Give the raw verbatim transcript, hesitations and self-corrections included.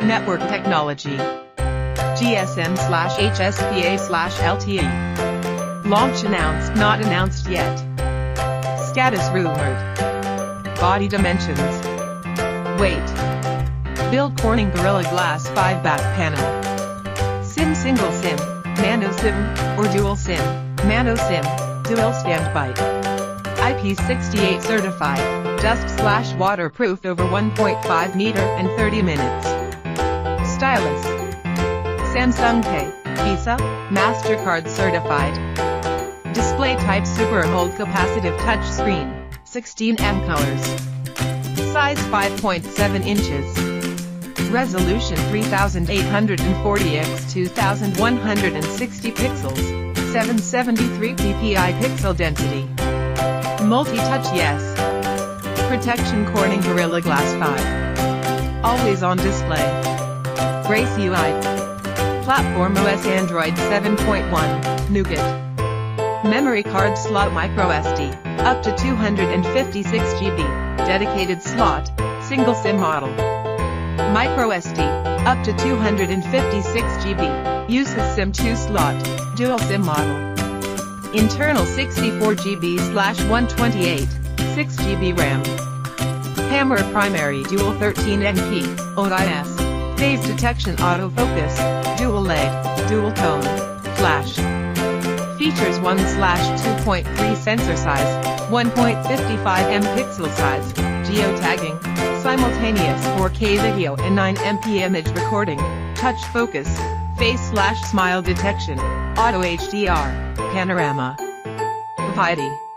network technology. G S M slash H S P A slash L T E. Launch announced, not announced yet. Status rumored. Body dimensions. Weight. Build Corning Gorilla Glass five back panel. SIM single SIM, nano SIM, or dual SIM, nano SIM, dual standby. I P sixty-eight certified, dust slash waterproof over one point five meter and thirty minutes. Stylus. Samsung Pay, Visa, MasterCard certified. Display type Super AMOLED capacitive touch screen, sixteen M colors. Size five point seven inches. Resolution three thousand eight hundred forty by two thousand one hundred sixty pixels, seven seventy-three p p i pixel density. Multi-touch yes. Protection Corning Gorilla Glass five. Always on display. Grace U I. Platform O S Android seven point one, Nougat. Memory card slot micro S D, up to two hundred fifty-six gigabytes, dedicated slot, single SIM model. Micro S D, up to two hundred fifty-six gigabytes, uses SIM two slot, dual SIM model. Internal sixty-four gigabytes slash one twenty-eight, six gigabytes RAM. Camera primary dual thirteen M P, O I S, phase detection autofocus, dual L E D, dual tone, flash. Features one slash two point three sensor size, one point five five megapixel pixel size, geotagging, simultaneous four K video and nine M P image recording, touch focus, face slash smile detection, auto H D R, panorama. Vidi.